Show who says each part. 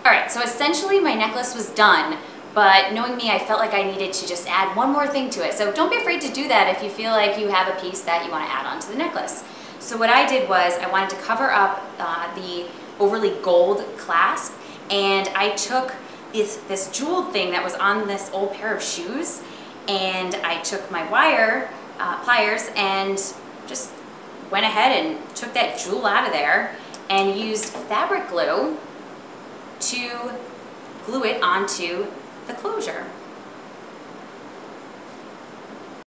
Speaker 1: All right, so essentially my necklace was done, but knowing me, I felt like I needed to just add one more thing to it. So don't be afraid to do that if you feel like you have a piece that you want to add onto the necklace. So what I did was I wanted to cover up the overly gold clasp, and I took this jeweled thing that was on this old pair of shoes, and I took my wire pliers and just went ahead and took that jewel out of there and used fabric glue to glue it onto the closure.